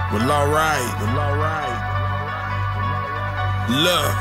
Well, alright. Look.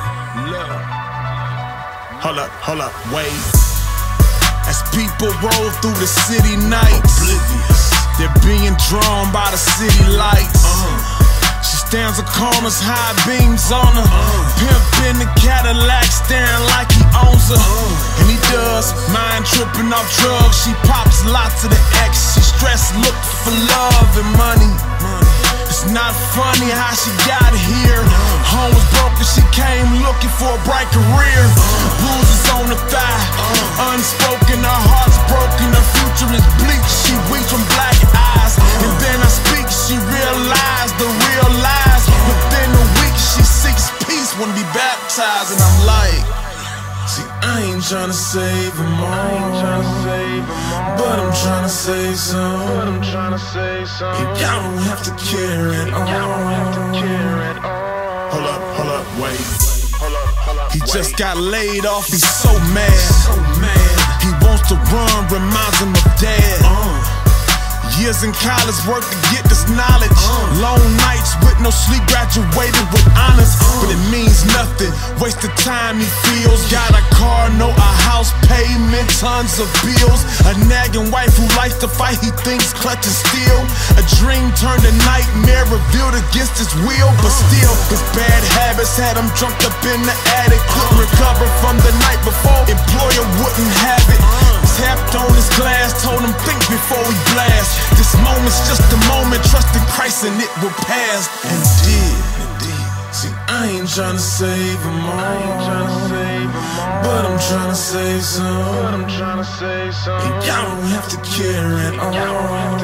Hold up, wait. As people roll through the city nights, oblivious, they're being drawn by the city lights. She stands at corners, high beams on her. Pimp in the Cadillac, staring like he owns her. And he does, mind tripping off drugs. She pops lots of the X. She stressed, looks for love and money. It's not funny how she got here. Home was broken, she came looking for a bright career. Bruises on the thigh, unspoken, her heart's broken. Her future is bleak, she weak from black eyes. And then I speak, she realized the real lies. Within a week, she seeks peace, wanna be baptized. And I'm like, see, I ain't tryna save them all, but I'm tryna save some. And y'all don't have to care at all. Hold up, wait. He just got laid off, he's so mad. He wants to run, reminds him of dad. Years in college, work to get this knowledge. Long nights with no sleep, graduated with honors. But it means nothing, wasted time he feels. Got a car, no a house, payment, tons of bills. A nagging wife who likes to fight, he thinks clutching steel. A dream turned a nightmare, revealed against his will. But still, his bad habits had him drunk up in the attic. Couldn't recover from the night before, employer wouldn't have it. Tapped on his glass, told him think before he blast. This moment's just a moment, trust in Christ and it will pass. And it did. See, I ain't tryna save them all, but I'm tryna save some. And y'all don't have to care at all.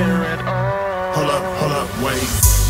Hold up, wait.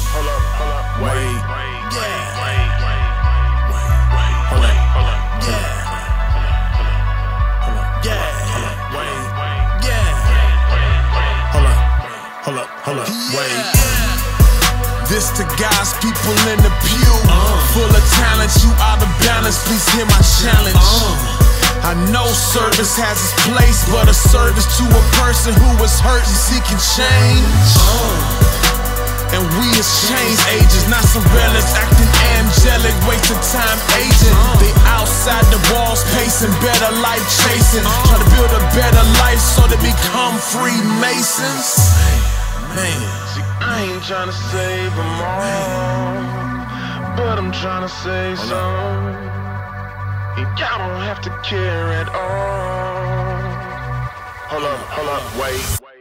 Hold up, wait. This to God's people in the pew, full of talent, you out of balance, please hear my challenge. I know service has its place, but a service to a person who is hurt and seeking change. And we as change agents, not some relics acting angelic, wasting time aging. They outside the walls pacing, better life chasing, try to build a better life so they become Freemasons. Man, see, I ain't tryna save them all, but I'm tryna save some. And y'all don't have to care at all. Hold up, wait.